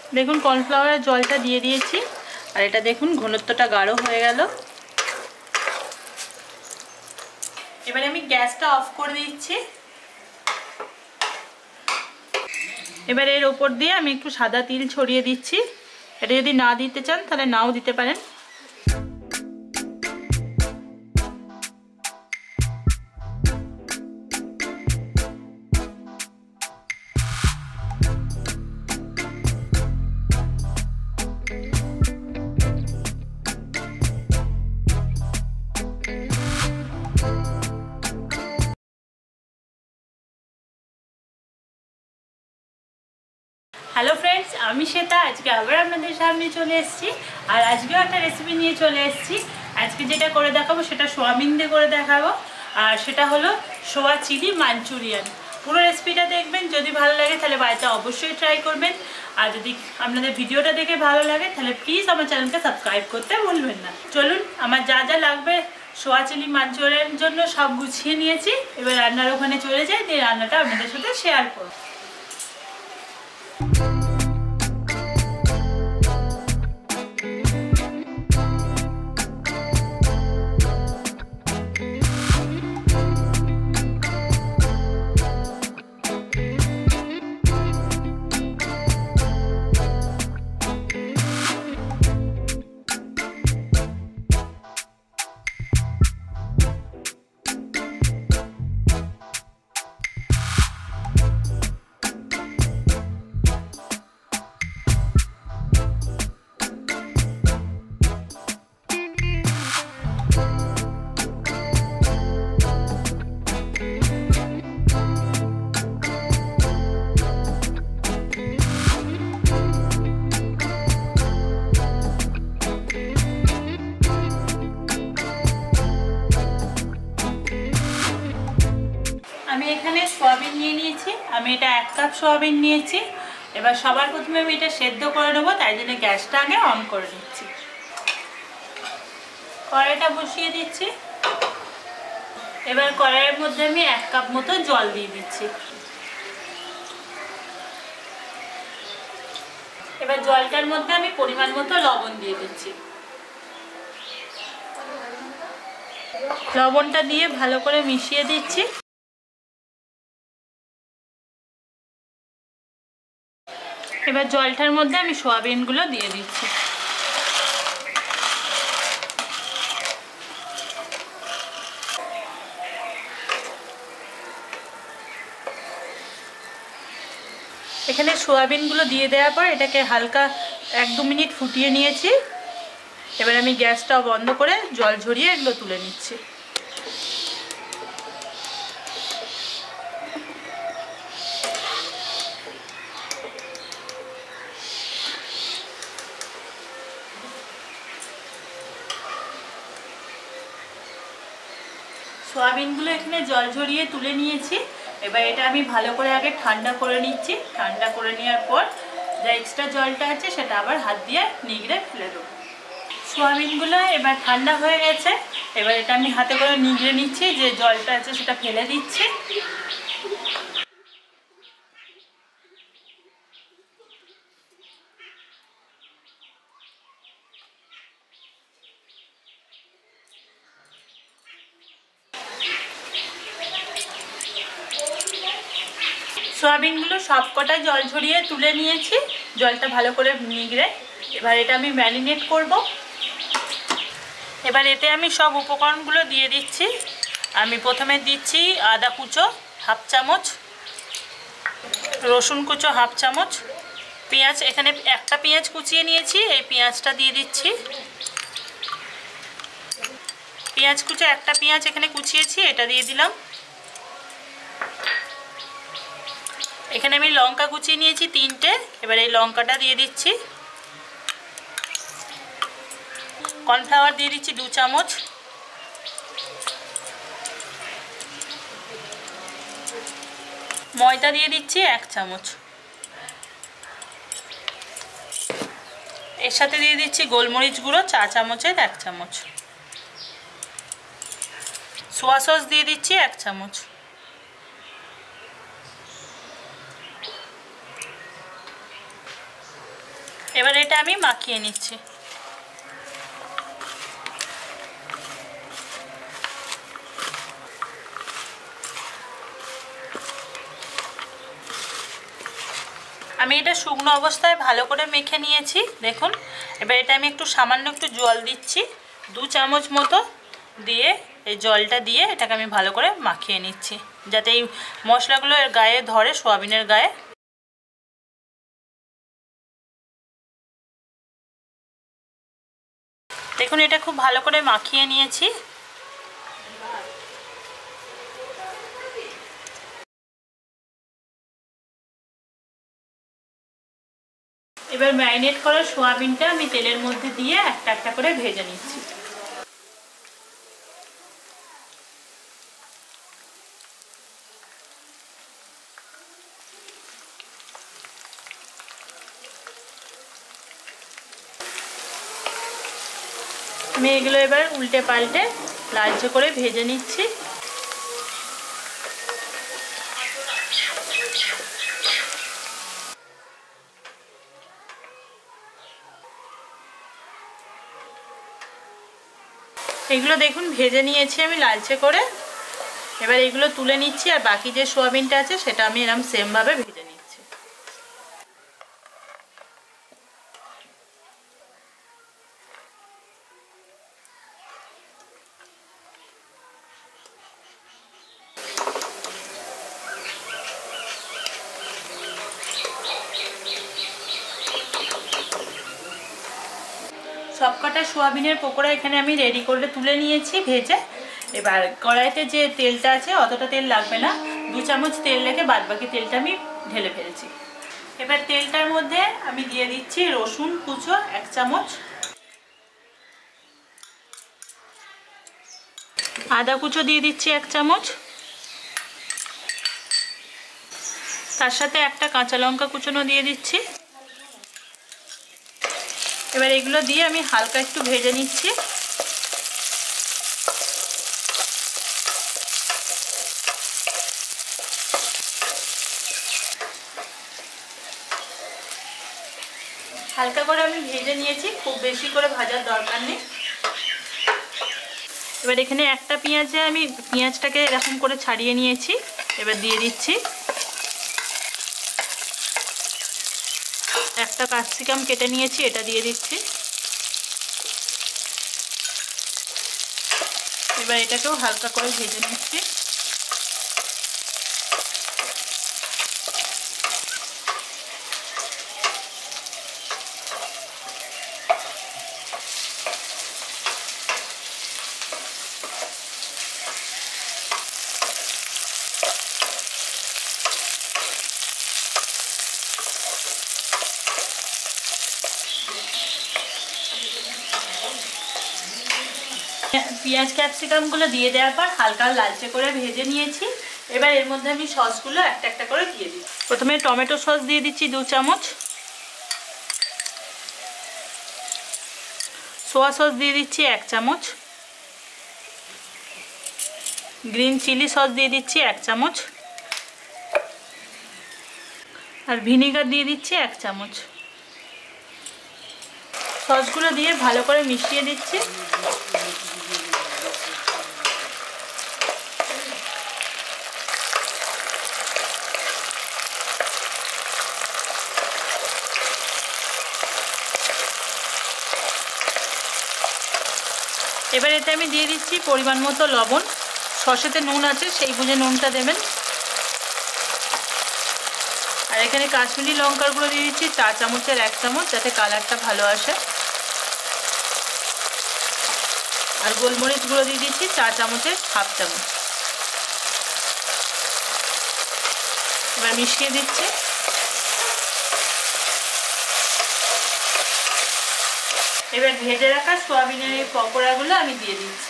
দেখুন কর্নফ্লাওয়ারের জলটা দিয়ে দিয়েছি, আর এটা দেখুন ঘনত্বটা গাঢ় হয়ে গেল। এবারে আমি গ্যাসটা অফ করে দিচ্ছি। এবার এর ওপর দিয়ে আমি একটু সাদা তিল ছড়িয়ে দিচ্ছি। এটা যদি না দিতে চান তাহলে নাও দিতে পারেন। হ্যালো ফ্রেন্ডস, আমি শ্বেতা। আজকে আবার আপনাদের সামনে চলে এসেছি, আর আজকেও একটা রেসিপি নিয়ে চলে এসেছি। আজকে যেটা করে দেখাবো সেটা সোয়াবিন দিয়ে করে দেখাবো, আর সেটা হলো সোয়া চিলি মাঞ্চুরিয়ান। পুরো রেসিপিটা দেখবেন, যদি ভালো লাগে তাহলে বাড়িতে অবশ্যই ট্রাই করবেন। আর যদি আপনাদের ভিডিওটা দেখে ভালো লাগে তাহলে প্লিজ আমার চ্যানেলকে সাবস্ক্রাইব করতে ভুলবেন না। চলুন, আমার যা যা লাগবে সোয়া চিলি মাঞ্চুরিয়ানের জন্য সব গুছিয়ে নিয়েছি। এবার রান্নার ওখানে চলে যাই, দিয়ে রান্নাটা আপনাদের সাথে শেয়ার করব। আমি এখানে সোয়াবিন নিয়ে নিয়েছি। আমি এটা 1 কাপ সোয়াবিন নিয়েছি। এবার সবার প্রথমে আমি এটা সেদ্ধ করে নেবো, তাই জন্য গ্যাসটা আগে অন করে নিচ্ছি। কড়াইটা বসিয়ে দিচ্ছি। এবার কড়াইয়ের মধ্যে আমি 1 কাপ মতো জল দিয়ে দিচ্ছি। এবার জলটার মধ্যে আমি পরিমাণ মতো লবণ দিয়ে দিচ্ছি। লবণটা দিয়ে ভালো করে মিশিয়ে দিচ্ছি। এবার জলটার মধ্যে আমি সোয়াবিনগুলো দিয়ে দিচ্ছি। এখানে সোয়াবিনগুলো দিয়ে দেওয়ার পর এটাকে হালকা 1-2 মিনিট ফুটিয়ে নিয়েছি। এবার আমি গ্যাসটা বন্ধ করে জল ঝরিয়ে এগুলো তুলে নিচ্ছি। সোয়াবিনগুলো এখানে জল ঝরিয়ে তুলে নিয়েছি। এবার এটা আমি ভালো করে আগে ঠান্ডা করে নিচ্ছি। ঠান্ডা করে নেওয়ার পর যা এক্সট্রা জলটা আছে সেটা আবার হাত দিয়ে নিগড়ে ফেলে দেবো। সোয়াবিনগুলো এবার ঠান্ডা হয়ে গেছে। এবার এটা আমি হাতে করে নিগড়ে নিচ্ছি, যে জলটা আছে সেটা ফেলে দিচ্ছি। সোয়াবিনগুলো সবকটা জল ঝরিয়ে তুলে নিয়েছি, জলটা ভালো করে নিগড়ে। এবার এটা আমি ম্যারিনেট করব। এবার এতে আমি সব উপকরণগুলো দিয়ে দিচ্ছি। আমি প্রথমে দিচ্ছি আদা কুচো 1/2 চামচ, রসুন কুচো 1/2 চামচ, পেঁয়াজ এখানে একটা পেঁয়াজ কুচিয়ে নিয়েছি, এই পেঁয়াজটা দিয়ে দিচ্ছি। পেঁয়াজ কুচো একটা পেঁয়াজ এখানে কুচিয়েছি, এটা দিয়ে দিলাম। এখানে আমি লঙ্কা কুচিয়ে নিয়েছি 3টে, এবার এই লঙ্কাটা দিয়ে দিচ্ছি। কর্নফ্লাওয়ার দিয়ে দিচ্ছি 2 চামচ, ময়দা দিয়ে দিচ্ছি 1 চামচ, এর সাথে দিয়ে দিচ্ছি গোলমরিচ গুঁড়ো চা চামচের 1 চামচ, সোয়া সস দিয়ে দিচ্ছি 1 চামচ, এবার এটা আমি মাখিয়ে নিচ্ছি। আমি এটা শুকনো অবস্থায় ভালো করে মেখে নিয়েছি দেখুন। এবার এটা আমি একটু সামান্য একটু জল দিচ্ছি, 2 চামচ মতো দিয়ে, এই জলটা দিয়ে এটাকে আমি ভালো করে মাখিয়ে নিচ্ছি যাতে এই মশলাগুলো এর গায়ে ধরে, সোয়াবিনের গায়ে। দেখুন এটা খুব ভালো করে মাখিয়ে নিয়েছি। এবার ম্যারিনেট করা সোয়াবিনটা আমি তেলের মধ্যে দিয়ে একটা একটা করে ভেজে নিচ্ছি। আমি এগুলো এবার উল্টে পাল্টে লালচে করে ভেজে নিচ্ছি। এগুলো দেখুন ভেজে নিয়েছি আমি লালচে করে। এবার এগুলো তুলে নিচ্ছি, আর বাকি যে সোয়াবিনটা আছে সেটা আমি এরকম সেমভাবে ভেজে নিচ্ছি। সবকটা সোয়াবিনের পকোড়া এখানে আমি রেডি করে তুলে নিয়েছি ভেজে। এবার কড়াইতে যে তেলটা আছে অতটা তেল লাগবে না, 2 চামচ তেল রেখে বাদবাকি তেলটা আমি ঢেলে ফেলছি। এবার তেলটার মধ্যে আমি দিয়ে দিচ্ছি রসুন কুচো 1 চামচ, আদা কুচো দিয়ে দিচ্ছি 1 চামচ, তার সাথে একটা কাঁচা লঙ্কা কুচোনো দিয়ে দিচ্ছি। এবার এগুলো দিয়ে আমি হালকা একটু ভেজে নিচ্ছি। হালকা করে আমি ভেজে নিয়েছি, খুব বেশি করে ভাজার দরকার নেই। এবার এখানে একটা পেঁয়াজে আমি পেঁয়াজটাকে এরকম করে ছাড়িয়ে নিয়েছি, এবার দিয়ে দিচ্ছি। একটা ক্যাপসিকাম কেটে নিয়েছি, এটা দিয়ে দিচ্ছি। এবার এটাকেও হালকা করে ভেজে নিচ্ছি। পেঁয়াজ ক্যাপসিকামগুলো দিয়ে দেওয়ার পর হালকা লালচে করে ভেজে নিয়েছি। এবার এর মধ্যে আমি সসগুলো একটা একটা করে দিয়ে দিই। প্রথমে টমেটো সস দিয়ে দিচ্ছি 2 চামচ, সোয়া সস দিয়ে দিচ্ছি 1 চামচ, গ্রিন চিলি সস দিয়ে দিচ্ছি 1 চামচ, আর ভিনেগার দিয়ে দিচ্ছি 1 চামচ। সসগুলো দিয়ে ভালো করে মিশিয়ে দিচ্ছি। এবার এতে আমি দিয়ে দিচ্ছি পরিমাণ মতো লবণ। সসেতে নুন আছে, সেই বুঝে নুনটা দেবেন। আর এখানে কাশ্মীরি লঙ্কার গুঁড়ো দিয়ে দিচ্ছি 4 চামচের 1 চামচ, যাতে কালারটা ভালো আসে। আর গোলমরিচ গুঁড়ো দিয়ে দিচ্ছি 4 চামচের 1/2 চামচ। এবার মিশিয়ে দিচ্ছি। এবার ভেজে রাখা সোয়াবিনের এই পকোড়াগুলো আমি দিয়ে দিচ্ছি।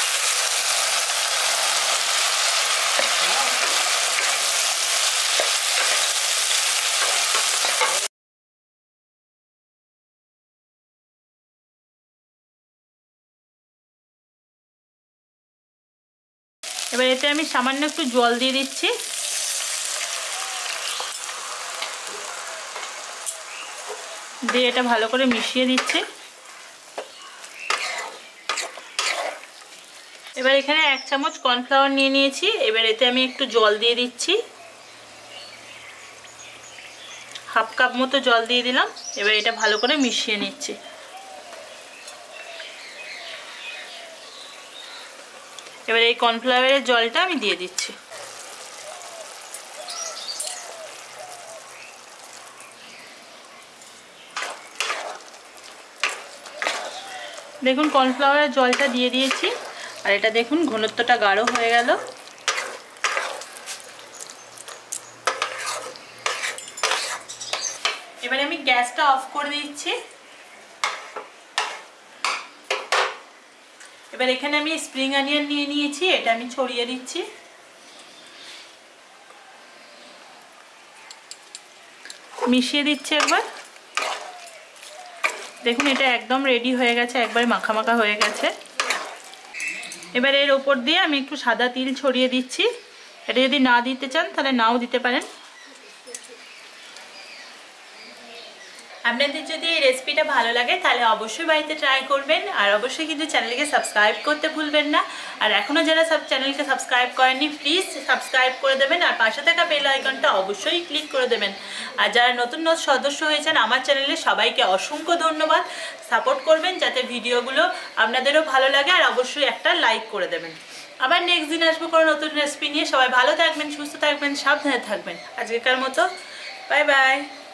এবার এতে আমি সামান্য একটু জল দিয়ে দিচ্ছি। দিয়ে এটা ভালো করে মিশিয়ে দিচ্ছি। এবার এখানে 1 চামচ কর্নফ্লাওয়ার নিয়ে নিয়েছি। এবার এতে আমি একটু জল দিয়ে দিচ্ছি, হাফ কাপ মতো জল দিয়ে দিলাম। এবার এটা ভালো করে মিশিয়ে নিচ্ছি। এবার এই কর্নফ্লাওয়ারের জলটা আমি দিয়ে দিচ্ছি। দেখুন কর্নফ্লাওয়ারের জলটা দিয়ে দিয়েছি, আর এটা দেখুন ঘনত্বটা গাঢ় হয়ে গেল। এবারে আমি গ্যাসটা অফ করে দিচ্ছি। এবার এখানে আমি স্প্রিং অনিয়ন নিয়ে নিয়েছি, এটা আমি ছড়িয়ে দিচ্ছি। মিশিয়ে দিচ্ছি একবার। দেখুন এটা একদম রেডি হয়ে গেছে, একবারে মাখা মাখা হয়ে গেছে। এবার এর ওপর দিয়ে আমি একটু সাদা তিল ছড়িয়ে দিচ্ছি। এটা যদি না দিতে চান তাহলে নাও দিতে পারেন। আপনাদের যদি এই রেসিপিটা ভালো লাগে তাহলে অবশ্যই বাড়িতে ট্রাই করবেন, আর অবশ্যই কিন্তু চ্যানেলকে সাবস্ক্রাইব করতে ভুলবেন না। আর এখনও যারা চ্যানেলকে সাবস্ক্রাইব করেননি প্লিজ সাবস্ক্রাইব করে দেবেন, আর পাশে থাকা বেল আইকনটা অবশ্যই ক্লিক করে দেবেন। আর যারা নতুন সদস্য হয়েছেন আমার চ্যানেলে সবাইকে অসংখ্য ধন্যবাদ। সাপোর্ট করবেন যাতে ভিডিওগুলো আপনাদেরও ভালো লাগে, আর অবশ্যই একটা লাইক করে দেবেন। আবার নেক্সট দিন আসবো কোনো নতুন রেসিপি নিয়ে। সবাই ভালো থাকবেন, সুস্থ থাকবেন, সাবধানে থাকবেন। আজকেকার মতো বাই বাই।